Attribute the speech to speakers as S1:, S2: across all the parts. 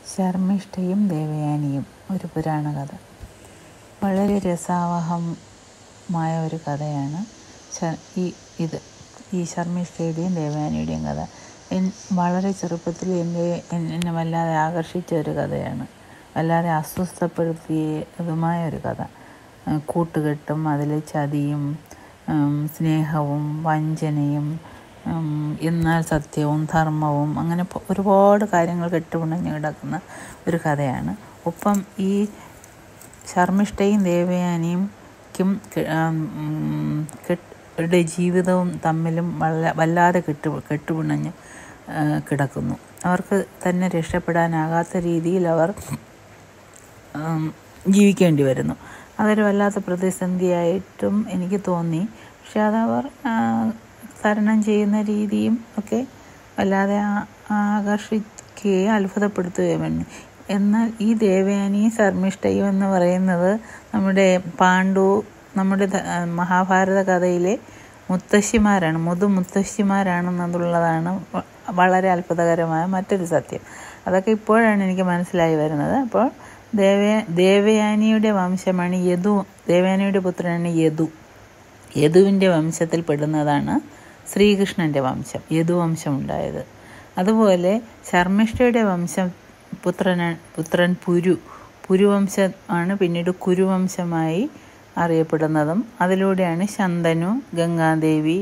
S1: ശർമ്മിഷ്ഠയും ദേവയാനിയും ഒരു പുരാണ കഥ. വളരെ രസാവഹമായ ഒരു കഥയാണ് ഈ ശർമ്മിഷ്ഠയുടെയും ദേവയാനിയുടെയും കഥ. വളരെ ചെറുപ്പത്തിൽ എന്നെ വല്ലാതെ ആകർഷിച്ച ഒരു കഥയാണ്. വല്ലാതെ അസ്വസ്ഥപ്പെടുത്തിയതുമായ ഒരു കഥ. കൂട്ടുകെട്ടും അതിലെ ചതിയും സ്നേഹവും വഞ്ചനയും എന്നാൽ സത്യവും ധർമ്മവും അങ്ങനെ ഒരുപാട് കാര്യങ്ങൾ കെട്ടുപിണഞ്ഞ് കിടക്കുന്ന ഒരു കഥയാണ്. ഒപ്പം ഈ ശർമ്മിഷ്ഠയും ദേവയാനിക്കും ജീവിതവും തമ്മിലും വല്ലാതെ കെട്ടുപിണഞ്ഞ് കിടക്കുന്നു. അവർക്ക് തന്നെ രക്ഷപ്പെടാനാകാത്ത രീതിയിൽ അവർ ജീവിക്കേണ്ടി വരുന്നു. അതൊരു വല്ലാത്ത പ്രതിസന്ധിയായിട്ടും എനിക്ക് തോന്നി. പക്ഷെ അതവർ തരണം ചെയ്യുന്ന രീതിയും ഒക്കെ വല്ലാതെ ആകർഷിക്കുകയും അത്ഭുതപ്പെടുത്തുകയും വേണം. എന്നാൽ ഈ ദേവയാനിയും ശർമ്മിഷ്ഠയും എന്ന് പറയുന്നത് നമ്മുടെ മഹാഭാരത കഥയിലെ മുത്തശ്ശിമാരാണ്, മുത്തശ്ശിമാരാണെന്നുള്ളതാണ് വളരെ അത്ഭുതകരമായ മറ്റൊരു സത്യം. അതൊക്കെ ഇപ്പോഴാണ് എനിക്ക് മനസ്സിലായി വരുന്നത്. അപ്പോൾ ദേവയാനിയുടെ വംശമാണ് ദേവയാനിയുടെ പുത്രനാണ് യദുവിൻ്റെ വംശത്തിൽ പെടുന്നതാണ് ശ്രീകൃഷ്ണൻ്റെ വംശം, യദുവംശം ഉണ്ടായത്. അതുപോലെ ശർമ്മിഷ്ഠയുടെ പുത്രൻ പുരുവംശമാണ് പിന്നീട് കുരുവംശമായി അറിയപ്പെടുന്നതും. അതിലൂടെയാണ് ശന്തനു, ഗംഗാദേവി,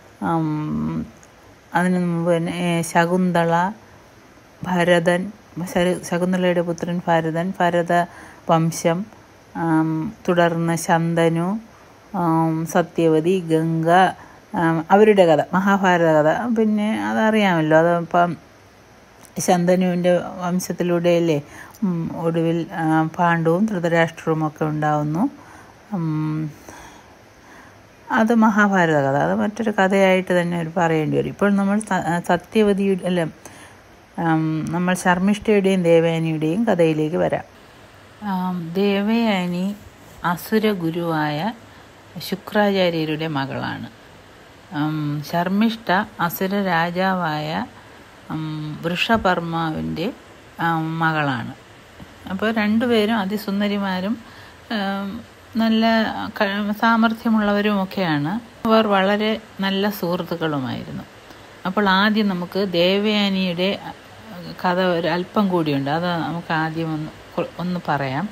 S1: അതിനു മുമ്പ് തന്നെ ശകുന്തള, ഭരതൻ, ശകുന്തളയുടെ പുത്രൻ ഭരത വംശം, തുടർന്ന് ശന്തനു, സത്യവതി, ഗംഗ, അവരുടെ കഥ, മഹാഭാരത കഥ പിന്നെ അതറിയാമല്ലോ. അതിപ്പം ശന്തനുവിൻ്റെ വംശത്തിലൂടെയല്ലേ ഒടുവിൽ പാണ്ഡവും ധൃതരാഷ്ട്രവും ഒക്കെ ഉണ്ടാവുന്നു. അത് മഹാഭാരത കഥ, അത് മറ്റൊരു കഥയായിട്ട് തന്നെ പറയേണ്ടി വരും. ഇപ്പോൾ നമ്മൾ നമ്മൾ ശർമ്മിഷ്ഠയുടെയും ദേവയാനിയുടെയും കഥയിലേക്ക് വരാം. ദേവയാനി അസുര ഗുരുവായ ശുക്രാചാര്യരുടെ മകളാണ്. ശർമ്മിഷ്ഠ അസുര രാജാവായ വൃഷപർമാവിൻ്റെ മകളാണ്. അപ്പോൾ രണ്ടുപേരും അതിസുന്ദരിമാരും നല്ല സാമർഥ്യമുള്ളവരുമൊക്കെയാണ്. അവർ വളരെ നല്ല സുഹൃത്തുക്കളുമായിരുന്നു. അപ്പോൾ ആദ്യം നമുക്ക് ദേവയാനിയുടെ കഥ ഒരു അല്പം കൂടിയുണ്ട്, അത് നമുക്ക് ആദ്യം ഒന്ന് പറയാം.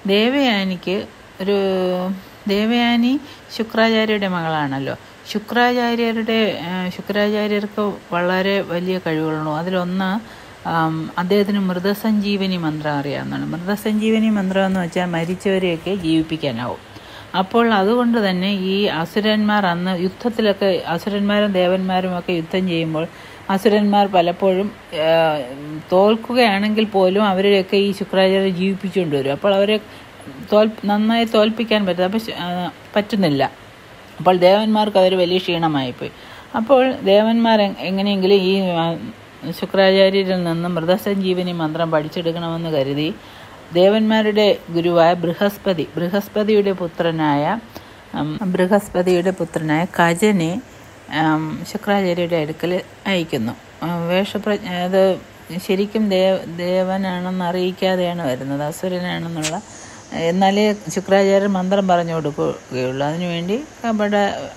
S1: ദേവയാനി ശുക്രാചാര്യരുടെ മകളാണല്ലോ. ശുക്രാചാര്യർക്ക് വളരെ വലിയ കഴിവുകളുണ്ട്. അതിലൊന്ന് അദ്ദേഹത്തിന് മൃതസഞ്ജീവനി മന്ത്രം അറിയാവുന്നതാണ്. മൃതസഞ്ജീവനി മന്ത്രം എന്ന് വെച്ചാൽ മരിച്ചവരെയൊക്കെ ജീവിപ്പിക്കാനാവും. അപ്പോൾ അതുകൊണ്ട് തന്നെ ഈ അസുരന്മാർ അന്ന് യുദ്ധത്തിലൊക്കെ അസുരന്മാരും ദേവന്മാരും ഒക്കെ യുദ്ധം ചെയ്യുമ്പോൾ അസുരന്മാർ പലപ്പോഴും തോൽക്കുകയാണെങ്കിൽ പോലും അവരെയൊക്കെ ഈ ശുക്രാചാര്യ ജീവിപ്പിച്ചുകൊണ്ട് വരും. അപ്പോൾ അവരെ നന്നായി തോൽപ്പിക്കാൻ പറ്റുന്നില്ല. അപ്പോൾ ദേവന്മാർക്ക് അതൊരു വലിയ ക്ഷീണമായിപ്പോയി. അപ്പോൾ ദേവന്മാർ എങ്ങനെയെങ്കിലും ഈ ശുക്രാചാര്യരിൽ നിന്ന് മൃതസഞ്ജീവനി മന്ത്രം പഠിച്ചെടുക്കണമെന്ന് കരുതി ദേവന്മാരുടെ ഗുരുവായ ബൃഹസ്പതിയുടെ പുത്രനായ കജനെ ശുക്രാചാര്യരുടെ അടുക്കൽ അയക്കുന്നു. അത് ശരിക്കും ദേവനാണെന്ന് അറിയിക്കാതെയാണ് വരുന്നത്, അസുരനാണെന്നുള്ള. എന്നാലേ ശുക്രാചാര്യർ മന്ത്രം പറഞ്ഞു കൊടുക്കുകയുള്ളൂ. അതിനുവേണ്ടി കപട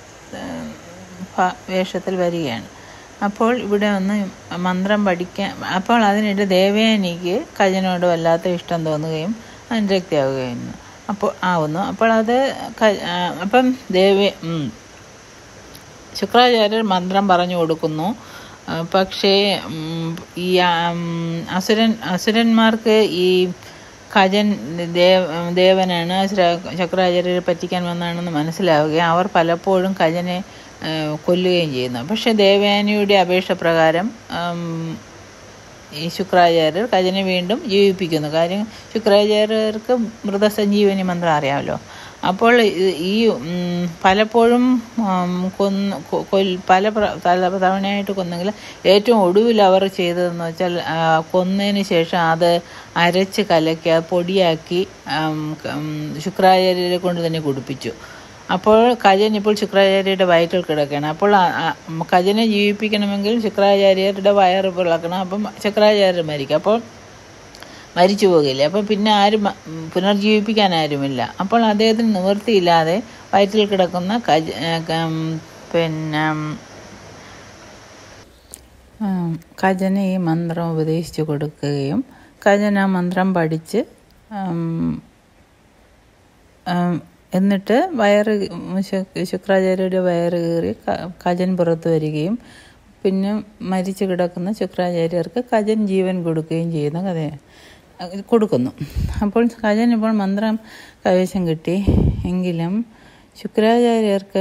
S1: വേഷത്തിൽ വരികയാണ്. അപ്പോൾ ഇവിടെ ഒന്ന് മന്ത്രം പഠിക്കാൻ, അപ്പോൾ അതിനിടെ ദേവയാനിക്ക് കജനോട് വല്ലാത്ത ഇഷ്ടം തോന്നുകയും അനുരക്തിയാവുകയും ആവുന്നു. അപ്പോൾ അപ്പം ശുക്രാചാര്യർ മന്ത്രം പറഞ്ഞു കൊടുക്കുന്നു. പക്ഷേ ഈ അസുരന്മാർക്ക് ഈ കജൻ ദേവനാണ്, ശുക്രാചാര്യരെ പറ്റിക്കാൻ വന്നാണെന്ന് മനസ്സിലാവുകയും അവർ പലപ്പോഴും കജനെ കൊല്ലുകയും ചെയ്യുന്നു. പക്ഷെ ദേവയാനിയുടെ അപേക്ഷ പ്രകാരം ഈ ശുക്രാചാര്യർ കജനെ വീണ്ടും ജീവിപ്പിക്കുന്നു. കാര്യം ശുക്രാചാര്യർക്ക് മൃതസഞ്ജീവനി മന്ത്രം അറിയാമല്ലോ. അപ്പോൾ ഈ പലപ്പോഴും പല തവണയായിട്ട് കൊന്നെങ്കിൽ ഏറ്റവും ഒടുവിൽ അവർ ചെയ്തതെന്ന് വെച്ചാൽ കൊന്നതിന് ശേഷം അത് അരച്ച് കലക്കി പൊടിയാക്കി ശുക്രാചാര്യരെ കൊണ്ട് തന്നെ കുടിപ്പിച്ചു. അപ്പോൾ കജൻ ഇപ്പോൾ ശുക്രാചാര്യരുടെ വയറ്റിൽ കിടക്കുകയാണ്. അപ്പോൾ കജനെ ജീവിപ്പിക്കണമെങ്കിൽ ശുക്രാചാര്യരുടെ വയറ് പിളക്കണം. അപ്പം ശുക്രാചാര്യർ മരിക്കും. അപ്പോൾ മരിച്ചു പോകില്ലേ. അപ്പം പിന്നെ ആരും പുനർജീവിപ്പിക്കാൻ ആരുമില്ല. അപ്പോൾ അദ്ദേഹത്തിന് നിവൃത്തിയില്ലാതെ വയറ്റിൽ കിടക്കുന്ന കജന് ഈ മന്ത്രം ഉപദേശിച്ചു കൊടുക്കുകയും കജൻ ആ മന്ത്രം പഠിച്ച് എന്നിട്ട് ശുക്രാചാര്യരുടെ വയറ് കീറി കജൻ പുറത്തു വരികയും പിന്നെ മരിച്ചു കിടക്കുന്ന ശുക്രാചാര്യർക്ക് കജൻ ജീവൻ കൊടുക്കുകയും ചെയ്യുന്ന കൊടുക്കുന്നു. അപ്പോൾ കജൻ ഇപ്പോൾ മന്ത്രം കൈവശം കിട്ടി. എങ്കിലും ശുക്രാചാര്യർക്ക്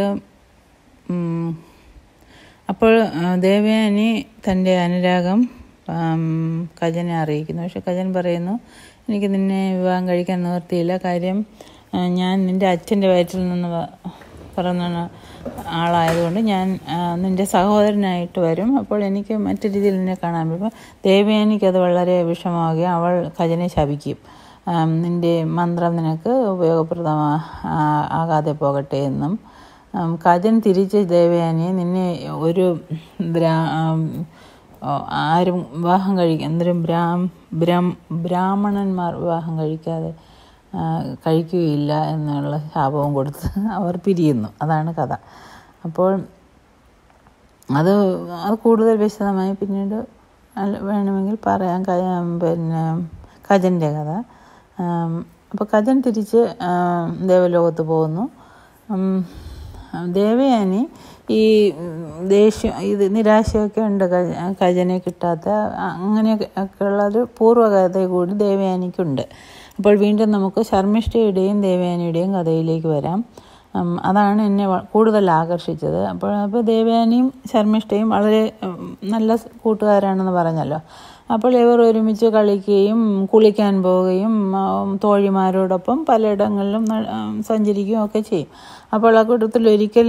S1: അപ്പോൾ ദേവയാനി തൻ്റെ അനുരാഗം കജനെ അറിയിക്കുന്നു. പക്ഷെ കജൻ പറയുന്നു, എനിക്ക് നിന്നെ വിവാഹം കഴിക്കാൻ നിവൃത്തിയില്ല. കാര്യം ഞാൻ നിൻ്റെ അച്ഛൻ്റെ വയറ്റിൽ നിന്ന് പിറന്ന ആളായതുകൊണ്ട് ഞാൻ നിൻ്റെ സഹോദരനായിട്ട് വരും. അപ്പോൾ എനിക്ക് മറ്റു രീതിയിൽ നിന്നെ കാണാൻ പറ്റും. ദേവയാനിക്കത് വളരെ വിഷമമാവുകയും അവൾ കജനെ ശപിക്കും. നിൻ്റെ മന്ത്രം നിനക്ക് ഉപയോഗപ്രദമാകാതെ പോകട്ടെ എന്നും. കജൻ തിരിച്ച് ദേവയാനിയെ, നിന്നെ ഒരു ആരും വിവാഹം എന്തൊരു ബ്രാഹ്മണന്മാർ വിവാഹം കഴിക്കുകയില്ല എന്നുള്ള ശാപവും കൊടുത്ത് അവർ പിരിയുന്നു. അതാണ് കഥ. അപ്പോൾ അത് കൂടുതൽ വിശദമായി പിന്നീട് വേണമെങ്കിൽ പറയാം. കജൻ്റെ കഥ. അപ്പോൾ കജൻ തിരിച്ച് ദേവലോകത്ത് പോകുന്നു. ദേവയാനി ഈ നിരാശയൊക്കെ ഉണ്ട് കജനെ കിട്ടാത്ത, അങ്ങനെയൊക്കെയുള്ളൊരു പൂർവ്വകഥ കൂടി ദേവയാനിക്കുണ്ട്. അപ്പോൾ വീണ്ടും നമുക്ക് ശർമ്മിഷ്ഠയുടെയും ദേവയാനിയുടെയും കഥയിലേക്ക് വരാം. അതാണ് എന്നെ കൂടുതൽ ആകർഷിച്ചത്. അപ്പോൾ ദേവയാനിയും ശർമ്മിഷ്ഠയും വളരെ നല്ല കൂട്ടുകാരാണെന്ന് പറഞ്ഞല്ലോ. അപ്പോൾ ഇവർ ഒരുമിച്ച് കളിക്കുകയും കുളിക്കാൻ പോവുകയും തോഴിമാരോടൊപ്പം പലയിടങ്ങളിലും സഞ്ചരിക്കുകയും ഒക്കെ ചെയ്യും. അപ്പോൾ ആ കൂട്ടത്തിൽ ഒരിക്കൽ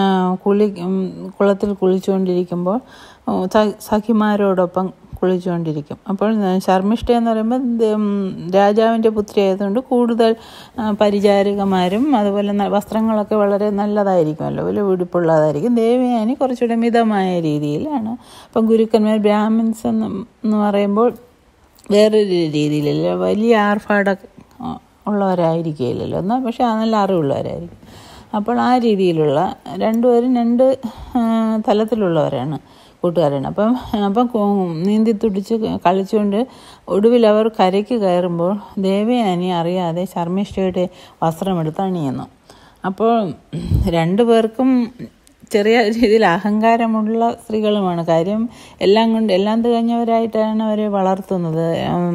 S1: കുളത്തിൽ കുളിച്ചുകൊണ്ടിരിക്കുമ്പോൾ സഖിമാരോടൊപ്പം കുളിച്ചുകൊണ്ടിരിക്കും. അപ്പോൾ ശർമ്മിഷ്ഠ എന്ന് പറയുമ്പോൾ രാജാവിൻ്റെ പുത്രി ആയതുകൊണ്ട് കൂടുതൽ പരിചാരികമാരും അതുപോലെ വസ്ത്രങ്ങളൊക്കെ വളരെ നല്ലതായിരിക്കുമല്ലോ, വലിയ ഉടുപ്പുള്ളതായിരിക്കും. ദേവയാനി കുറച്ചുകൂടെ മിതമായ രീതിയിലാണ്. അപ്പം ഗുരുക്കന്മാർ ബ്രാഹ്മിൻസ് എന്ന് പറയുമ്പോൾ വേറൊരു രീതിയിലല്ല, വലിയ ആർഭാടം ഉള്ളവരായിരിക്കില്ലല്ലോ എന്നാൽ, പക്ഷെ നല്ല അറിവുള്ളവരായിരിക്കും. അപ്പോൾ ആ രീതിയിലുള്ള രണ്ടുപേരും രണ്ട് തലത്തിലുള്ളവരാണ്, കൂട്ടുകാരാണ്. അപ്പം നീന്തി തുടിച്ച് കളിച്ചുകൊണ്ട് ഒടുവിൽ അവർ കരയ്ക്ക് കയറുമ്പോൾ ദേവയാനി അറിയാതെ ശർമ്മിഷ്ഠയുടെ വസ്ത്രമെടുത്ത് അണിയുന്നു. അപ്പോൾ രണ്ടു പേർക്കും ചെറിയ രീതിയിൽ അഹങ്കാരമുള്ള സ്ത്രീകളുമാണ്. കാര്യം എല്ലാം തികഞ്ഞവരായിട്ടാണ് അവരെ വളർത്തുന്നത്.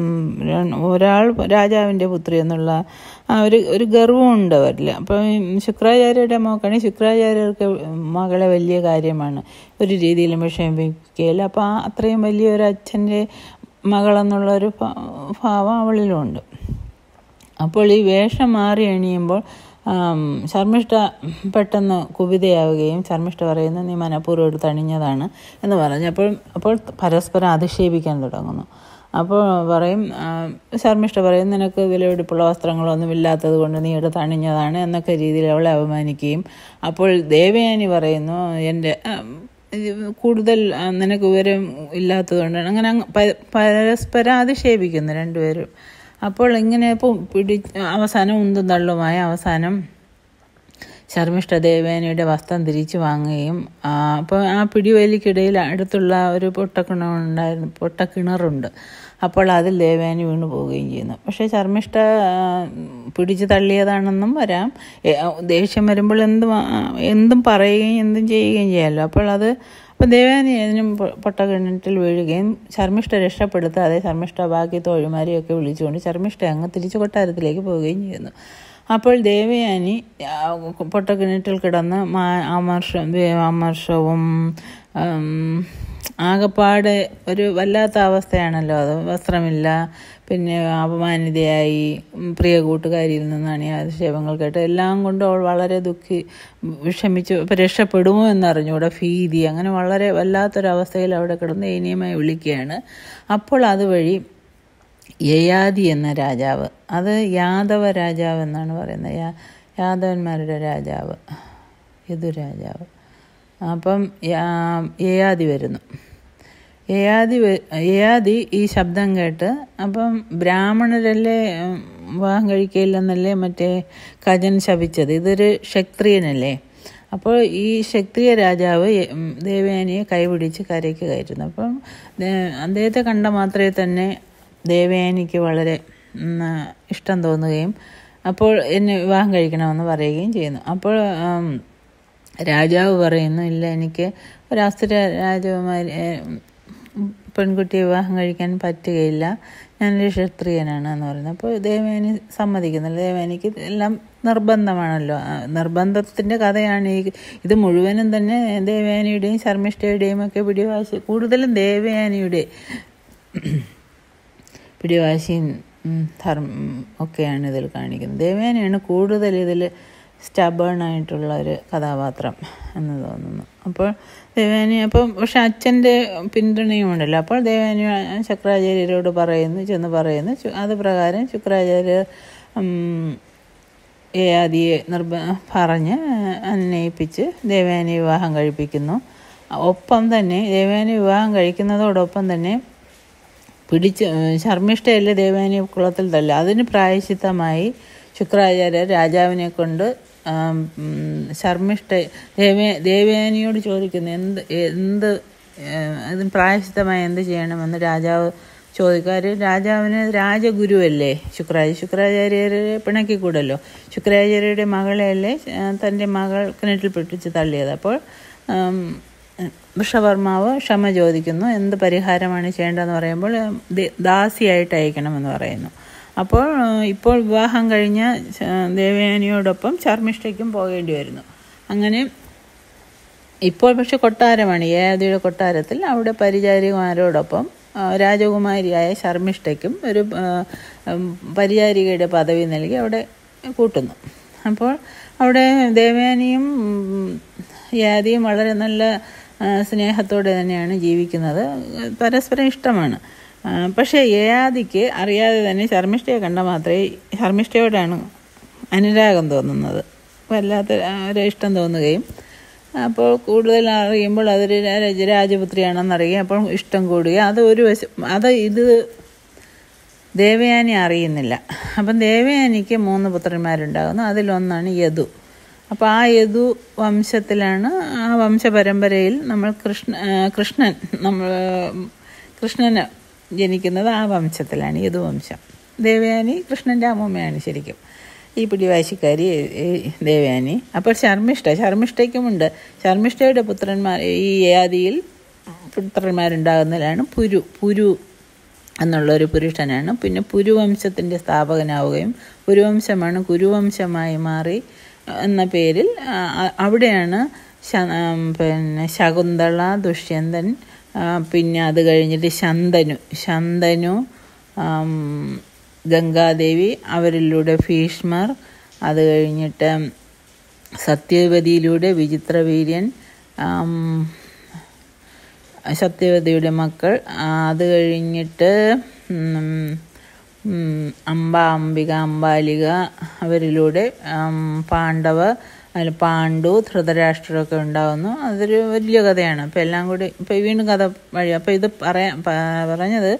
S1: ഒരാൾ രാജാവിൻ്റെ പുത്രി എന്നുള്ള ഒരു ഗർവമുണ്ട് അവരിൽ. അപ്പം ശുക്രാചാര്യരുടെ മോക്കാണെങ്കിൽ ശുക്രാചാര്യർക്ക് മകളെ വലിയ കാര്യമാണ്, ഒരു രീതിയിലും വിഷമിപ്പിക്കുകയില്ല. അപ്പോൾ അത്രയും വലിയൊരു അച്ഛൻ്റെ മകളെന്നുള്ളൊരു ഭാവം അവളിലുണ്ട്. അപ്പോൾ ഈ വേഷം മാറി അണിയുമ്പോൾ ശർമ്മിഷ്ഠ പെട്ടെന്ന് കുപിതയാവുകയും ശർമ്മിഷ്ഠ പറയുന്നു, നീ മനഃപൂർവ്വം എടുത്ത് അണിഞ്ഞതാണ് എന്ന് പറഞ്ഞു. അപ്പോൾ പരസ്പരം അധിക്ഷേപിക്കാൻ തുടങ്ങുന്നു. അപ്പോൾ ശർമ്മിഷ്ഠ പറയും, നിനക്ക് വിലപിടിപ്പുള്ള വസ്ത്രങ്ങളൊന്നും ഇല്ലാത്തത് കൊണ്ട് നീ എടുത്ത് അണിഞ്ഞതാണ് എന്നൊക്കെ രീതിയിൽ അവളെ അപമാനിക്കുകയും, അപ്പോൾ ദേവയാനി പറയുന്നു, എൻ്റെ കൂടുതൽ നിനക്ക് വിവരം ഇല്ലാത്തത് കൊണ്ടാണ്. അങ്ങനെ പരസ്പരം അധിക്ഷേപിക്കുന്നു രണ്ടുപേരും. അപ്പോൾ ഇങ്ങനെ അവസാനം ഉന്തും തള്ളുമായ അവസാനം ശർമ്മിഷ്ഠ ദേവയാനിയുടെ വസ്ത്രം തിരിച്ചു വാങ്ങുകയും, അപ്പോൾ ആ പിടിവലിക്കിടയിൽ അടുത്തുള്ള ഒരു പൊട്ടക്കിണറുണ്ട്. അപ്പോൾ അതിൽ ദേവയാനി വീണു പോവുകയും ചെയ്യുന്നു. പക്ഷേ ശർമ്മിഷ്ഠ പിടിച്ചു തള്ളിയതാണെന്നും വരാം. ദേഷ്യം വരുമ്പോൾ എന്തും പറയുകയും എന്തും ചെയ്യുകയും ചെയ്യാമല്ലോ. അപ്പോൾ ദേവയാനി അതിനും പൊട്ടക്കിണറ്റിൽ വീഴുകയും ശർമ്മിഷ്ഠ രക്ഷപ്പെടുത്താതെ ശർമ്മിഷ്ഠ ബാക്കി തോഴിമാരെയൊക്കെ വിളിച്ചുകൊണ്ട് ശർമ്മിഷ്ഠ അങ്ങ് തിരിച്ചു കൊട്ടാരത്തിലേക്ക് പോവുകയും ചെയ്യുന്നു. അപ്പോൾ ദേവയാനി പൊട്ടക്കിണറ്റിൽ കിടന്ന് അമർഷവും ആകപ്പാടെ ഒരു വല്ലാത്ത അവസ്ഥയാണല്ലോ അത്. വസ്ത്രമില്ല, പിന്നെ അപമാനിതയായി, പ്രിയ കൂട്ടുകാരിയിൽ നിന്നാണ് ഈ അധിക്ഷേപങ്ങൾ കേട്ട്, എല്ലാം കൊണ്ടും അവൾ വളരെ വിഷമിച്ച് ഇപ്പോൾ രക്ഷപ്പെടുമോ എന്നറിഞ്ഞൂടെ, ഭീതി, അങ്ങനെ വളരെ വല്ലാത്തൊരവസ്ഥയിൽ അവിടെ കിടന്ന് ദയനീയമായി വിളിക്കുകയാണ്. അപ്പോൾ അതുവഴി യയാതി എന്ന രാജാവ്, അത് യാദവ രാജാവ് എന്നാണ് പറയുന്നത്, യാദവന്മാരുടെ രാജാവ്, യദുരാജാവ്. അപ്പം യയാതി വരുന്നു. യയാതി ഈ ശബ്ദം കേട്ട്, അപ്പം ബ്രാഹ്മണരല്ലേ വിവാഹം കഴിക്കില്ലെന്നല്ലേ മറ്റേ കജൻ ശപിച്ചത്, ഇതൊരു ക്ഷത്രിയനല്ലേ. അപ്പോൾ ഈ ക്ഷത്രിയ രാജാവ് ദേവയാനിയെ കൈപിടിച്ച് കരയ്ക്ക് കയറ്റുന്നു. അപ്പം അദ്ദേഹത്തെ കണ്ട മാത്രമേ തന്നെ ദേവയാനിക്ക് വളരെ ഇഷ്ടം തോന്നുകയും അപ്പോൾ എന്നെ വിവാഹം കഴിക്കണമെന്ന് പറയുകയും ചെയ്യുന്നു. അപ്പോൾ രാജാവ് പറയുന്നു, ഇല്ല, എനിക്ക് ഒരു അസുര രാജകുമാരി പെൺകുട്ടിയെ വിവാഹം കഴിക്കാൻ പറ്റുകയില്ല, ഞാനൊരു ക്ഷത്രിയനാണ് എന്ന് പറയുന്നത്. അപ്പോൾ ദേവയാനി സമ്മതിക്കുന്നില്ല. ദേവയാനിക്ക് എല്ലാം നിർബന്ധമാണല്ലോ, നിർബന്ധത്തിൻ്റെ കഥയാണ് ഇത് മുഴുവനും തന്നെ. ദേവയാനിയുടെയും ശർമ്മിഷ്ഠയുടെയും ഒക്കെ പിടിവാശി, കൂടുതലും ദേവയാനിയുടെ പിടിവാശിയും ഒക്കെയാണ് ഇതിൽ കാണിക്കുന്നത്. ദേവയാനിയാണ് കൂടുതൽ ഇതിൽ സ്റ്റബേണായിട്ടുള്ള ഒരു കഥാപാത്രം എന്ന് തോന്നുന്നു. അപ്പോൾ ദേവയാനി പക്ഷെ അച്ഛൻ്റെ പിന്തുണയുമുണ്ടല്ലോ. അപ്പോൾ ദേവയാനി ശുക്രാചാര്യരോട് ചെന്ന് പറയുന്നു. അത് പ്രകാരം ശുക്രാചാര്യർ യയാതിയെ പറഞ്ഞ് അന്വയിപ്പിച്ച് ദേവയാനി വിവാഹം കഴിപ്പിക്കുന്നു. ഒപ്പം തന്നെ ദേവയാനി വിവാഹം കഴിക്കുന്നതോടൊപ്പം തന്നെ ശർമ്മിഷ്ഠയല്ലേ ദേവയാനി കുളത്തിൽ തല്ല, അതിന് പ്രായശ്ചിത്തമായി ശുക്രാചാര്യർ രാജാവിനെ കൊണ്ട് ദേവയാനിയോട് ചോദിക്കുന്നു, അതിന് പ്രായശ്ചിത്തമായി എന്ത് ചെയ്യണമെന്ന് രാജാവ് ചോദിക്കാറ്. രാജാവിന് രാജഗുരുവല്ലേ ശുക്രാചാര്യരെ പിണക്കിക്കൂടല്ലോ. ശുക്രാചാര്യരുടെ മകളെയല്ലേ തൻ്റെ മകൾ കിണറ്റിൽ പൊട്ടിച്ച് തള്ളിയത്. അപ്പോൾ വൃഷവർമാവ് ക്ഷമ ചോദിക്കുന്നു. എന്ത് പരിഹാരമാണ് ചെയ്യേണ്ടതെന്ന് പറയുമ്പോൾ ദാസിയായിട്ട് അയക്കണമെന്ന് പറയുന്നു. ഇപ്പോൾ വിവാഹം കഴിഞ്ഞ ദേവയാനിയോടൊപ്പം ശർമ്മിഷ്ഠയ്ക്കും പോകേണ്ടി വരുന്നു. അങ്ങനെ ഇപ്പോൾ പക്ഷെ കൊട്ടാരമാണ്, യയാതിയുടെ കൊട്ടാരത്തിൽ. അവിടെ പരിചാരികമാരോടൊപ്പം രാജകുമാരിയായ ശർമ്മിഷ്ഠയ്ക്കും ഒരു പരിചാരികയുടെ പദവി നൽകി അവിടെ കൂട്ടുന്നു. അപ്പോൾ അവിടെ ദേവയാനിയും യയാതിയും വളരെ നല്ല സ്നേഹത്തോടെ തന്നെയാണ് ജീവിക്കുന്നത്, പരസ്പരം ഇഷ്ടമാണ്. പക്ഷേ യയാതിക്ക് അറിയാതെ തന്നെ ശർമ്മിഷ്ഠയെ കണ്ട മാത്രമേ ശർമ്മിഷ്ഠയോടാണ് അനുരാഗം തോന്നുന്നത്, വല്ലാത്ത ഒരു ഇഷ്ടം തോന്നുകയും അപ്പോൾ കൂടുതൽ അറിയുമ്പോൾ അതൊരു രാജപുത്രിയാണെന്നറിയുകയും അപ്പോൾ ഇഷ്ടം കൂടുകയും ഇത് ദേവയാനി അറിയുന്നില്ല. അപ്പം ദേവയാനിക്ക് 3 പുത്രന്മാരുണ്ടാകുന്നു. അതിലൊന്നാണ് യദു. അപ്പോൾ ആ യദു വംശത്തിലാണ്, ആ വംശപരമ്പരയിൽ കൃഷ്ണന് ജനിക്കുന്നത് ആ വംശത്തിലാണ്, യദുവംശം. ദേവയാനി കൃഷ്ണൻ്റെ അമ്മൂമ്മയാണ് ശരിക്കും ഈ പിടിവാശിക്കാരി ദേവയാനി. അപ്പോൾ ശർമ്മിഷ്ഠയ്ക്കുമുണ്ട്. ശർമ്മിഷ്ഠയുടെ പുത്രന്മാർ ഈ യയാതിയിൽ പുത്രന്മാരുണ്ടാകുന്നതിലാണ് പുരു എന്നുള്ളൊരു പുരുഷനാണ്. പിന്നെ പുരുവംശത്തിൻ്റെ സ്ഥാപകനാവുകയും പുരുവംശമാണ് കുരുവംശമായി മാറി എന്ന പേരിൽ അവിടെയാണ് പിന്നെ ശകുന്തള, ദുഷ്യന്തൻ, പിന്നെ അത് കഴിഞ്ഞിട്ട് ശന്തനു, ഗംഗാദേവി, അവരിലൂടെ ഭീഷ്മർ, അത് കഴിഞ്ഞിട്ട് സത്യവതിയിലൂടെ വിചിത്രവീര്യൻ, സത്യവതിയുടെ മക്കൾ, അത് കഴിഞ്ഞിട്ട് അംബിക, അംബാലിക, അവരിലൂടെ പാണ്ഡു, ധൃതരാഷ്ട്രമൊക്കെ ഉണ്ടാകുന്നു. അതൊരു വലിയ കഥയാണ്. അപ്പോൾ എല്ലാം കൂടി വീണ്ടും കഥ വഴി. അപ്പോൾ ഇത് പറഞ്ഞത്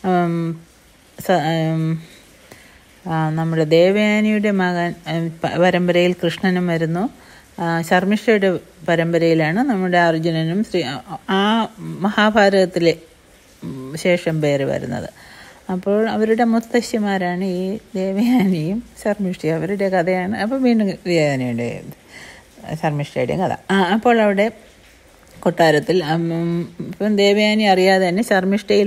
S1: നമ്മുടെ ദേവയാനിയുടെ മകൻ പരമ്പരയിൽ കൃഷ്ണനും വരുന്നു. ശർമ്മിഷ്ഠയുടെ പരമ്പരയിലാണ് നമ്മുടെ അർജുനനും ആ മഹാഭാരതത്തിലെ ശേഷം പേര് വരുന്നത്. അപ്പോൾ അവരുടെ മുത്തശ്ശിമാരാണ് ഈ ദേവയാനിയും ശർമ്മിഷ്ഠയും. അവരുടെ കഥയാണ്. അപ്പോൾ വീണ്ടും ദേവയാനിയുടെയും ശർമ്മിഷ്ഠയുടെയും കഥ. അപ്പോൾ അവിടെ കൊട്ടാരത്തിൽ ഇപ്പം ദേവയാനി അറിയാതെ തന്നെ ശർമ്മിഷ്ഠയിൽ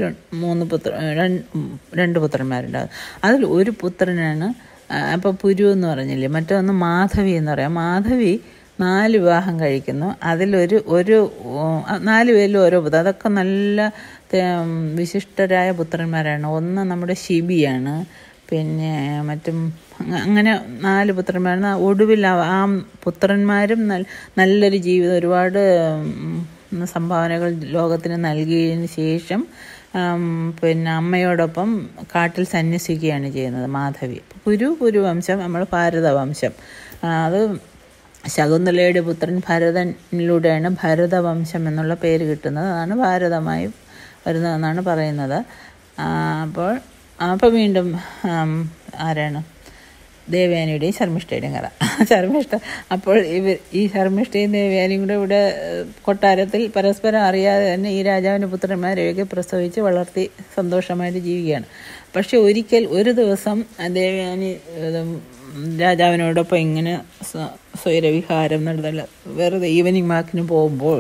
S1: 2 പുത്രന്മാരുണ്ടാകും. അതിൽ ഒരു പുത്രനാണ് അപ്പോൾ പുരു എന്ന് പറഞ്ഞില്ലേ, മറ്റൊന്ന് മാധവി എന്ന് പറയാം. മാധവി 4 വിവാഹം കഴിക്കുന്നു. അതിലൊരു 4 പേരിലും ഓരോ പുത്രൻ. അതൊക്കെ നല്ല വിശിഷ്ടരായ പുത്രന്മാരാണ്. ഒന്ന് നമ്മുടെ ശിബിയാണ്, പിന്നെ മറ്റും അങ്ങനെ 4 പുത്രന്മാരാണ്. ഒടുവിൽ ആ പുത്രന്മാരും നല്ലൊരു ജീവിതം, ഒരുപാട് സംഭാവനകൾ ലോകത്തിന് നൽകിയതിന് ശേഷം പിന്നെ അമ്മയോടൊപ്പം കാട്ടിൽ സന്യസിക്കുകയാണ് ചെയ്യുന്നത് മാധവി. പുരുവംശം നമ്മൾ ഭാരതവംശം. അത് ശകുന്തളയുടെ പുത്രൻ ഭരതനിലൂടെയാണ് ഭാരതവംശം എന്നുള്ള പേര് കിട്ടുന്നത്. അതാണ് ഭാരതമായി വരുന്നതെന്നാണ് പറയുന്നത്. അപ്പോൾ വീണ്ടും ആരാണ് ദേവയാനിയുടെയും ശർമ്മിഷ്ഠയുടെയും കഥ. അപ്പോൾ ഈ ശർമ്മിഷ്ഠയും ദേവയാനിയും കൂടെ ഇവിടെ കൊട്ടാരത്തിൽ പരസ്പരം അറിയാതെ തന്നെ ഈ രാജാവിൻ്റെ പുത്രന്മാരെയൊക്കെ പ്രസവിച്ച് വളർത്തി സന്തോഷമായിട്ട് ജീവിക്കുകയാണ്. പക്ഷെ ഒരു ദിവസം ദേവയാനി രാജാവിനോടൊപ്പം ഇങ്ങനെ സ്വൈരവിഹാരം നടന്നില്ല, വെറുതെ ഈവനിങ് വാക്കിന് പോകുമ്പോൾ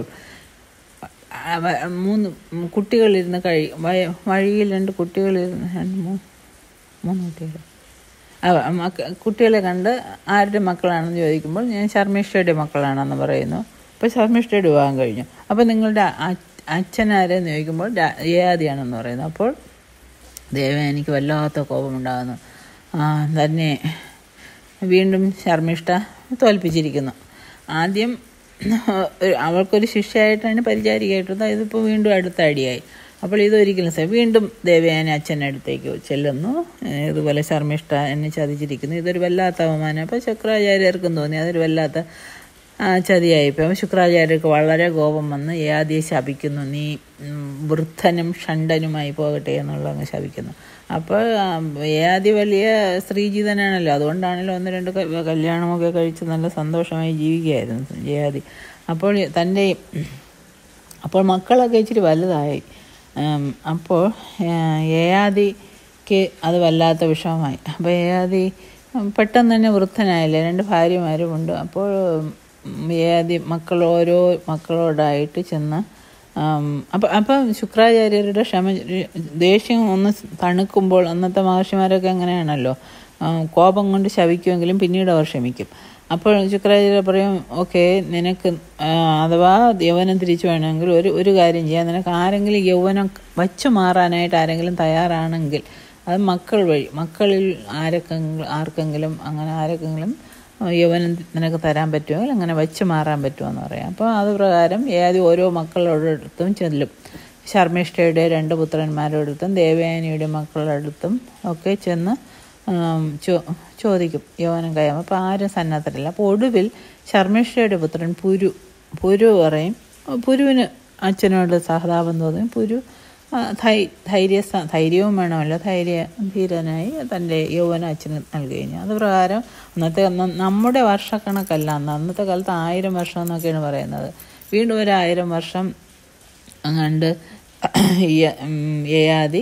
S1: 3 കുട്ടികളിരുന്ന് വഴിയിൽ 2 കുട്ടികളിരുന്ന് 3 കുട്ടികളെ കണ്ട് ആരുടെ മക്കളാണെന്ന് ചോദിക്കുമ്പോൾ ഞാൻ ശർമ്മിഷ്ഠയുടെ മക്കളാണെന്ന് പറയുന്നു. അപ്പോൾ ശർമ്മിഷ്ഠയുടെ വിവാഹം കഴിഞ്ഞു. അപ്പോൾ നിങ്ങളുടെ അച്ഛനാരെന്ന് ചോദിക്കുമ്പോൾ യയാതിയാണെന്ന് പറയുന്നു. അപ്പോൾ ദേവയാനിക്ക് വല്ലാത്ത കോപമുണ്ടാകുന്നു. തന്നെ വീണ്ടും ശർമ്മിഷ്ഠ തോൽപ്പിച്ചിരിക്കുന്നു. ആദ്യം അവൾക്കൊരു ശിഷ്യയായിട്ടാണ് പരിചാരികയായിട്ടത്, ഇതിപ്പോൾ വീണ്ടും അടുത്ത അടിയായി. അപ്പോൾ ഇതൊരിക്കലും വീണ്ടും ദേവയാനി അച്ഛൻ്റെ അടുത്തേക്ക് ചെല്ലുന്നു. ഇതുപോലെ ശർമ്മിഷ്ഠ എന്നെ ചതിച്ചിരിക്കുന്നു, ഇതൊരു വല്ലാത്ത അവമാനം. അപ്പോൾ ശുക്രാചാര്യർക്കും തോന്നി അതൊരു വല്ലാത്ത ചതിയായിപ്പോൾ. ശുക്രാചാര്യർക്ക് വളരെ കോപം വന്ന് യയാതിയെ ശപിക്കുന്നു, നീ വൃദ്ധനും ഷണ്ടനുമായി പോകട്ടെ എന്നുള്ള അങ്ങ് ശപിക്കുന്നു. അപ്പോൾ യയാതി വലിയ സ്ത്രീജിതനാണല്ലോ, അതുകൊണ്ടാണല്ലോ 1-2 കല്യാണമൊക്കെ കഴിച്ച് നല്ല സന്തോഷമായി ജീവിക്കുകയായിരുന്നു യയാതി. അപ്പോൾ മക്കളൊക്കെ ഇച്ചിരി വലുതായി. അപ്പോൾ യയാതിക്ക് അത് വല്ലാത്ത വിഷമമായി. അപ്പോൾ യയാതി പെട്ടെന്ന് തന്നെ വൃദ്ധനായില്ലേ, 2 ഭാര്യമാരുമുണ്ട്. അപ്പോൾ യയാതി ഓരോ മക്കളോടായിട്ട് ചെന്ന് അപ്പം ശുക്രാചാര്യരുടെ ദേഷ്യം ഒന്ന് തണുക്കുമ്പോൾ, അന്നത്തെ മഹർഷിമാരൊക്കെ അങ്ങനെയാണല്ലോ, കോപം കൊണ്ട് ശപിക്കുമെങ്കിലും പിന്നീട് അവർ ക്ഷമിക്കും. അപ്പോൾ ശുക്രാചാര്യ പറയും, ഓക്കെ, നിനക്ക് അഥവാ യൗവനം തിരിച്ചു വേണമെങ്കിൽ ഒരു കാര്യം ചെയ്യാം, നിനക്ക് ആരെങ്കിലും യൗവനം വച്ചു മാറാനായിട്ട് ആരെങ്കിലും തയ്യാറാണെങ്കിൽ അത് മക്കളിൽ ആർക്കെങ്കിലും യൗവനം നിനക്ക് തരാൻ പറ്റുമെങ്കിൽ അങ്ങനെ വച്ച് മാറാൻ പറ്റുമെന്ന് പറയാം. അപ്പോൾ അത് പ്രകാരം യയാതി ഓരോ മക്കളോടടുത്തും ചെല്ലും. ശർമ്മിഷ്ഠയുടെ 2 പുത്രന്മാരോടടുത്തും ദേവയാനിയുടെ മക്കളുടെ അടുത്തും ഒക്കെ ചെന്ന് ചോദിക്കും യൗവനം കഴിയാം. അപ്പോൾ ആരും സന്നദ്ധരല്ല. അപ്പോൾ ഒടുവിൽ ശർമ്മിഷ്ഠയുടെ പുത്രൻ പുരു പറയും. പുരുവിന് അച്ഛനോട് സഹതാപം തോന്നും. പുരു ധൈര്യവും വേണമല്ലോ, ധീരനായി തൻ്റെ യൗവനം അച്ഛന് നൽകുകയും. അത് പ്രകാരം നമ്മുടെ വർഷക്കണക്കല്ല, അന്നത്തെ കാലത്ത് 1000 വർഷം എന്നൊക്കെയാണ് പറയുന്നത്. വീണ്ടും 1000 വർഷം അങ്ങാണ്ട് യയാതി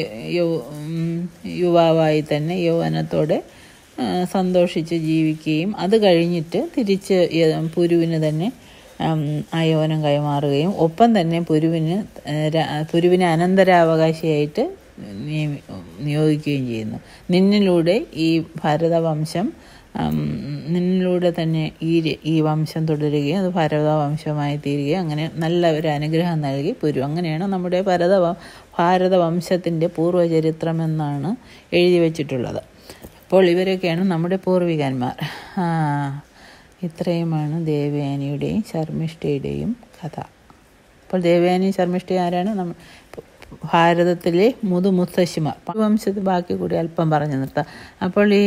S1: യുവാവായി തന്നെ യൗവനത്തോടെ സന്തോഷിച്ച് ജീവിക്കുകയും അത് കഴിഞ്ഞിട്ട് തിരിച്ച് പുരുവിന് തന്നെ ആ യൗവനം കൈമാറുകയും ഒപ്പം തന്നെ പുരുവിനെ അനന്തരാവകാശിയായിട്ട് നിയോഗിക്കുകയും ചെയ്യുന്നു. നിന്നിലൂടെ ഈ ഭാരതവംശം നിന്നിലൂടെ തന്നെ ഈ വംശം തുടരുകയും അത് ഭാരതവംശമായി തീരുകയും അങ്ങനെ നല്ല ഒരു അനുഗ്രഹം നൽകി പുരു. അങ്ങനെയാണ് നമ്മുടെ ഭാരതവംശത്തിൻ്റെ പൂർവ്വചരിത്രം എന്നാണ് എഴുതി വച്ചിട്ടുള്ളത്. അപ്പോൾ ഇവരൊക്കെയാണ് നമ്മുടെ പൂർവികന്മാർ. ഇത്രയുമാണ് ദേവയാനിയുടെയും ശർമ്മിഷ്ഠയുടെയും കഥ. അപ്പോൾ ദേവയാനി ശർമ്മിഷ്ഠ ആരാണ്? ഭാരതത്തിലെ മുത്തശ്ശിമാർ. വംശത്തിൽ ബാക്കി കൂടി അല്പം പറഞ്ഞു നിർത്താം. അപ്പോൾ ഈ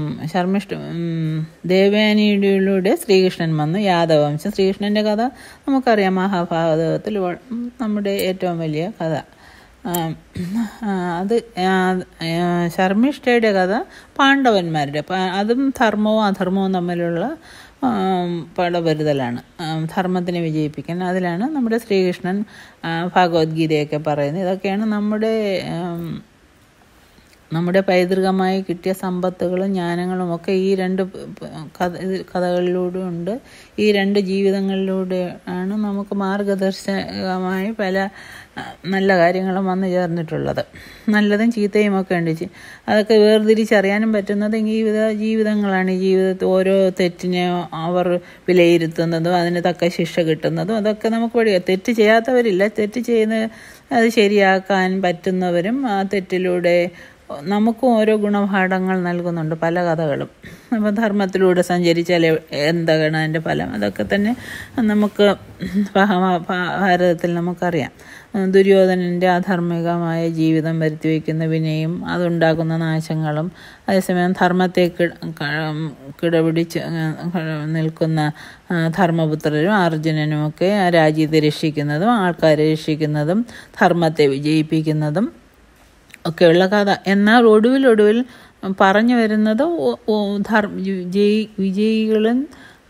S1: ദേവയാനിയിലൂടെ ശ്രീകൃഷ്ണൻ വന്നു, യാദവവംശം. ശ്രീകൃഷ്ണൻ്റെ കഥ നമുക്കറിയാം, മഹാഭാരതത്തിൽ നമ്മുടെ ഏറ്റവും വലിയ കഥ. അത് ശർമ്മിഷ്ഠയുടെ കഥ പാണ്ഡവന്മാരുടെ, അതും ധർമ്മവും അധർമ്മവും തമ്മിലുള്ള പടപരുതലാണ്, ധർമ്മത്തിനെ വിജയിപ്പിക്കാൻ. അതിലാണ് നമ്മുടെ ശ്രീകൃഷ്ണൻ ഭഗവത്ഗീതയൊക്കെ പറയുന്നത്. ഇതൊക്കെയാണ് നമ്മുടെ പൈതൃകമായി കിട്ടിയ സമ്പത്തുകളും ജ്ഞാനങ്ങളും ഒക്കെ ഈ 2 കഥകളിലൂടെ ഉണ്ട്. ഈ 2 ജീവിതങ്ങളിലൂടെ ആണ് നമുക്ക് മാർഗദർശകമായി പല നല്ല കാര്യങ്ങളും വന്നു ചേർന്നിട്ടുള്ളത്. നല്ലതും ചീത്തയും ഒക്കെ ഉണ്ട്. അതൊക്കെ വേർതിരിച്ചറിയാനും പറ്റുന്നത് ജീവിതങ്ങളാണ്. ഈ ജീവിതത്തിൽ ഓരോ തെറ്റിനെ അവർ വിലയിരുത്തുന്നതും അതിന് തക്ക ശിക്ഷ കിട്ടുന്നതും അതൊക്കെ നമുക്ക് വഴിയാണ്. തെറ്റ് ചെയ്യാത്തവരില്ല, തെറ്റ് അത് ശരിയാക്കാൻ പറ്റുന്നവരും ആ തെറ്റിലൂടെ നമുക്കും ഓരോ ഗുണപാഠങ്ങൾ നൽകുന്നുണ്ട് പല കഥകളും. അപ്പോൾ ധർമ്മത്തിലൂടെ സഞ്ചരിച്ചാൽ എന്താണ് അതിൻ്റെ ഫലം, അതൊക്കെ തന്നെ നമുക്ക് ഭാരതത്തിൽ നമുക്കറിയാം. ദുര്യോധനൻ്റെ അധാർമികമായ ജീവിതം വരുത്തിവെക്കുന്ന വിനയും അതുണ്ടാക്കുന്ന നാശങ്ങളും, അതേസമയം ധർമ്മത്തെ കിടപിടിച്ച് നിൽക്കുന്ന ധർമ്മപുത്രരും അർജുനനുമൊക്കെ രാജ്യത്തെ രക്ഷിക്കുന്നതും ആൾക്കാരെ രക്ഷിക്കുന്നതും ധർമ്മത്തെ വിജയിപ്പിക്കുന്നതും ഒക്കെയുള്ള കഥ. എന്നാൽ ഒടുവിൽ പറഞ്ഞു വരുന്നത് വിജയികളും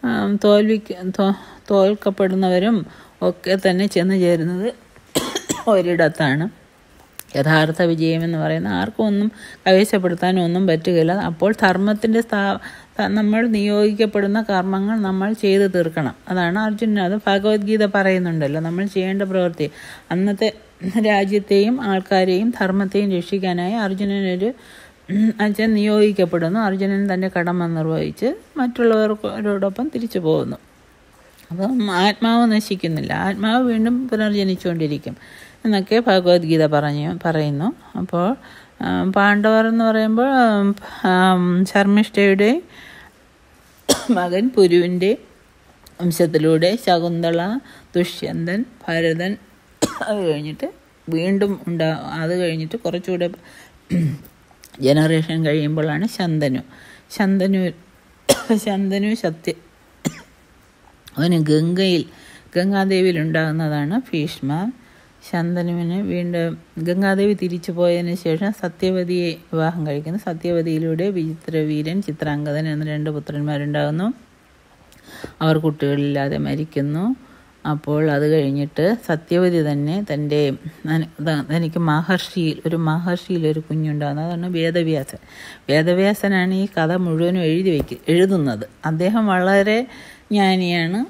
S1: തോൽക്കപ്പെടുന്നവരും ഒക്കെ തന്നെ ചെന്ന് ചേരുന്നത് ഒരിടത്താണ്. യഥാർത്ഥ വിജയമെന്ന് പറയുന്ന ആർക്കും ഒന്നും കൈവശപ്പെടുത്താനും ഒന്നും പറ്റുകയില്ല. അപ്പോൾ ധർമ്മത്തിൻ്റെ നമ്മൾ നിയോഗിക്കപ്പെടുന്ന കർമ്മങ്ങൾ നമ്മൾ ചെയ്തു തീർക്കണം. അതാണ് അർജുനൻ. അത് ഭഗവത്ഗീത പറയുന്നുണ്ടല്ലോ, നമ്മൾ ചെയ്യേണ്ട പ്രവൃത്തി. അന്നത്തെ രാജ്യത്തെയും ആൾക്കാരെയും ധർമ്മത്തെയും രക്ഷിക്കാനായി അർജുനനൊരു അച്ഛൻ നിയോഗിക്കപ്പെടുന്നു. അർജുനൻ തൻ്റെ കടമ നിർവഹിച്ച് മറ്റുള്ളവരോടൊപ്പം തിരിച്ചു പോകുന്നു. അപ്പം ആത്മാവ് നശിക്കുന്നില്ല, ആത്മാവ് വീണ്ടും പുനർജനിച്ചുകൊണ്ടിരിക്കും എന്നൊക്കെ ഭഗവത്ഗീത പറയുന്നു. അപ്പോൾ പാണ്ഡവർ എന്ന് പറയുമ്പോൾ ശർമ്മിഷ്ഠയുടെ മകൻ പുരുവിൻ്റെ വംശത്തിലൂടെ ശകുന്തള, ദുഷ്യന്തൻ, ഭരതൻ, അത് കഴിഞ്ഞിട്ട് വീണ്ടും അത് കഴിഞ്ഞിട്ട് കുറച്ചുകൂടെ ജനറേഷൻ കഴിയുമ്പോഴാണ് ശന്തനു അവന് ഗംഗാദേവിയിൽ ഉണ്ടാകുന്നതാണ് ഭീഷ്മർ. ശന്തനുവിന് വീണ്ടും ഗംഗാദേവി തിരിച്ചു പോയതിന് ശേഷം സത്യവതിയെ വിവാഹം കഴിക്കുന്നു. സത്യവതിയിലൂടെ വിചിത്രവീരൻ, ചിത്രാംഗതൻ എന്ന 2 പുത്രന്മാരുണ്ടാകുന്നു. അവർ കുട്ടികളില്ലാതെ മരിക്കുന്നു. അപ്പോൾ അത് കഴിഞ്ഞിട്ട് സത്യവതി തന്നെ തനിക്ക് മഹർഷിയിലൊരു കുഞ്ഞുണ്ടാകുന്നത്. അതാണ് വേദവ്യാസനാണ് ഈ കഥ മുഴുവനും എഴുതുന്നത്. അദ്ദേഹം വളരെ ജ്ഞാനിയാണ്.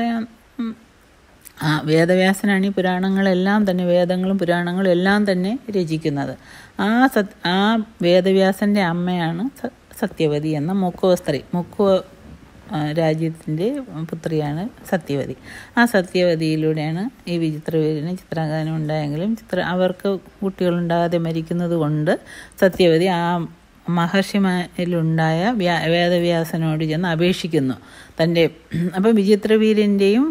S1: വേദവ്യാസനാണ് ഈ പുരാണങ്ങളെല്ലാം തന്നെ, വേദങ്ങളും പുരാണങ്ങളും എല്ലാം തന്നെ രചിക്കുന്നത്. ആ വേദവ്യാസൻ്റെ അമ്മയാണ് സത്യവതി എന്ന മുക്കുവ രാജ്യത്തിൻ്റെ പുത്രിയാണ് സത്യവതി. ആ സത്യവതിയിലൂടെയാണ് ഈ വിചിത്രവീരന് ചിത്രാംഗതനും ഉണ്ടായെങ്കിലും അവർക്ക് കുട്ടികളുണ്ടാകാതെ മരിക്കുന്നത് കൊണ്ട് സത്യവതി ആ മഹർഷിമാരിലുണ്ടായ വേദവ്യാസനോട് ചെന്ന് അപേക്ഷിക്കുന്നു തൻ്റെ. അപ്പം വിചിത്രവീരൻ്റെയും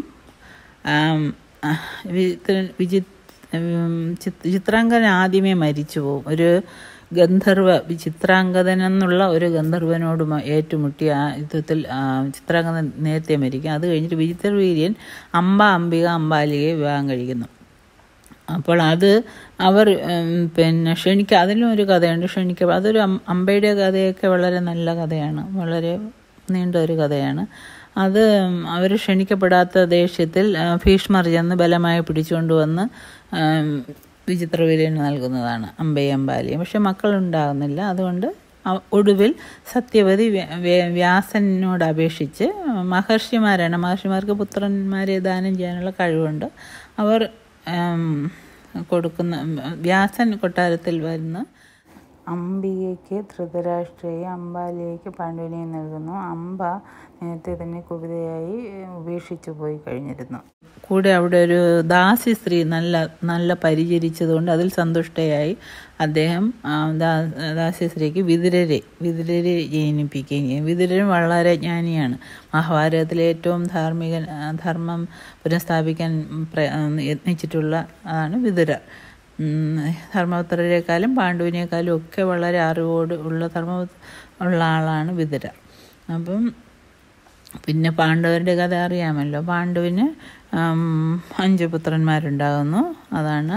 S1: ചിത്രാംഗതൻ ആദ്യമേ മരിച്ചു പോകും. ഒരു ചിത്രാംഗതൻ എന്നുള്ള ഒരു ഗന്ധർവനോട് ഏറ്റുമുട്ടി ആ യുദ്ധത്തിൽ ചിത്രാംഗതൻ നേരത്തെ മരിക്കും. അത് കഴിഞ്ഞിട്ട് വിചിത്രവീര്യൻ അംബാലികയെ വിവാഹം കഴിക്കുന്നു. അപ്പോൾ അത് അവർ അതിലും ഒരു കഥയുണ്ട്. അതൊരു അമ്പയുടെ കഥയൊക്കെ വളരെ നല്ല കഥയാണ്, വളരെ നീണ്ട ഒരു കഥയാണ്. അത് അവർ ക്ഷണിക്കപ്പെടാത്ത ദേഷ്യത്തിൽ ഭീഷ്മർ ചെന്ന് ബലമായി പിടിച്ചുകൊണ്ടുവന്ന് വിചിത്രവീര്യന് നൽകുന്നതാണ് അംബാലിയും. പക്ഷെ മക്കളുണ്ടാകുന്നില്ല. അതുകൊണ്ട് ഒടുവിൽ സത്യവതി വ്യാസനോട് അപേക്ഷിച്ച് മഹർഷിമാർക്ക് പുത്രന്മാരെ ദാനം ചെയ്യാനുള്ള കഴിവുണ്ട്. അവർ കൊടുക്കുന്ന വ്യാസൻ കൊട്ടാരത്തിൽ വരുന്ന അംബികയ്ക്ക് ധൃതരാഷ്ട്രയെയും അംബാലികയ്ക്ക് പാണ്ഡുവിനെയും നൽകുന്നു. അംബ നേരത്തെ തന്നെ കുപിതയായി ഉപേക്ഷിച്ചു പോയി കഴിഞ്ഞിരുന്നു. കൂടെ അവിടെ ഒരു ദാസി സ്ത്രീ നല്ല പരിചരിച്ചതുകൊണ്ട് അതിൽ സന്തുഷ്ടയായി അദ്ദേഹം ദാസി സ്ത്രീക്ക് വിതുരരെ ജനിപ്പിക്കുകയും ചെയ്യും. വിതുരൻ വളരെ ജ്ഞാനിയാണ്. മഹാഭാരതത്തിലെ ഏറ്റവും ധർമ്മം പുനഃസ്ഥാപിക്കാൻ യത്നിച്ചിട്ടുള്ള അതാണ് വിതുരർ. ധർമ്മപുത്രരെക്കാളും പാണ്ഡുവിനേക്കാളും ഒക്കെ വളരെ അറിവോട് ഉള്ള ആളാണ് വിതുരർ. അപ്പം പിന്നെ പാണ്ഡവരുടെ കഥ അറിയാമല്ലോ. പാണ്ഡുവിന് 5 പുത്രന്മാരുണ്ടാകുന്നു. അതാണ്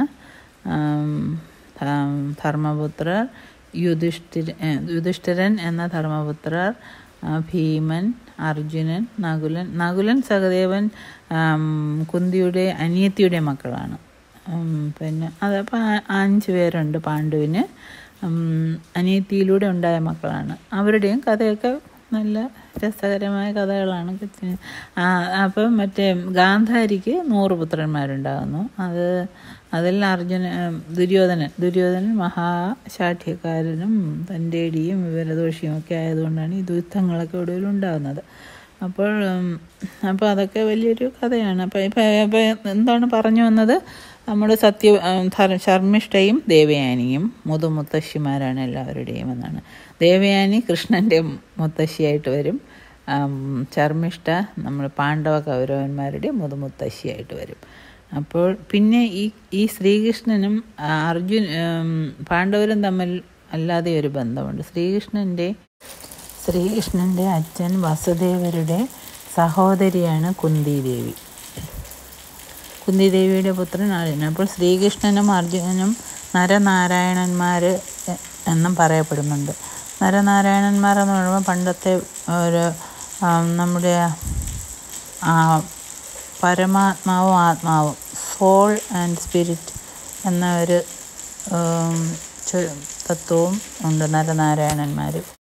S1: ധർമ്മപുത്രർ, യുധിഷ്ഠിരൻ എന്ന ധർമ്മപുത്രർ, ഭീമൻ, അർജുനൻ, നകുലൻ സഹദേവൻ കുന്തിയുടെ അനിയത്തിയുടെ മക്കളാണ്. പിന്നെ അതപ്പോൾ 5 പേരുണ്ട് പാണ്ഡുവിന്. അനിയത്തിയിലൂടെ ഉണ്ടായ മക്കളാണ്. അവരുടെയും കഥയൊക്കെ നല്ല രസകരമായ കഥകളാണ്. അപ്പം മറ്റേ ഗാന്ധാരിക്ക് 100 പുത്രന്മാരുണ്ടാകുന്നു. അതിൽ ദുര്യോധനൻ മഹാശാഠ്യക്കാരനും തൻ്റെടിയും വിവരദോഷിയും ഒക്കെ ആയതുകൊണ്ടാണ് ഈ യുദ്ധങ്ങളൊക്കെ ഒടുവിലുണ്ടാകുന്നത്. അപ്പോൾ അതൊക്കെ വലിയൊരു കഥയാണ്. അപ്പം എന്താണ് പറഞ്ഞു വന്നത്? നമ്മുടെ ശർമ്മിഷ്ഠയും ദേവയാനിയും മുത്തശ്ശിമാരാണ് എല്ലാവരുടെയും എന്നാണ്. ദേവയാനി കൃഷ്ണൻ്റെ മുത്തശ്ശിയായിട്ട് വരും. ശർമ്മിഷ്ഠ നമ്മൾ പാണ്ഡവ കൗരവന്മാരുടെ മുത്തശ്ശിയായിട്ട് വരും. അപ്പോൾ പിന്നെ ഈ ശ്രീകൃഷ്ണനും പാണ്ഡവരും തമ്മിൽ അല്ലാതെ ഒരു ബന്ധമുണ്ട്. ശ്രീകൃഷ്ണൻ്റെ അച്ഛൻ വസുദേവരുടെ സഹോദരിയാണ് കുന്തിദേവി. കുന്തിദേവിയുടെ പുത്രൻ അർജുനൻ. അപ്പോൾ ശ്രീകൃഷ്ണനും അർജുനനും നരനാരായണന്മാർ എന്നും പറയപ്പെടുന്നുണ്ട്. നരനാരായണന്മാർ എന്ന് പറയുമ്പോൾ പണ്ടത്തെ ഒരു നമ്മുടെ പരമാത്മാവും ആത്മാവും, സോൾ ആൻഡ് സ്പിരിറ്റ് എന്ന ഒരു തത്വവും ഉണ്ട് നരനാരായണന്മാർ.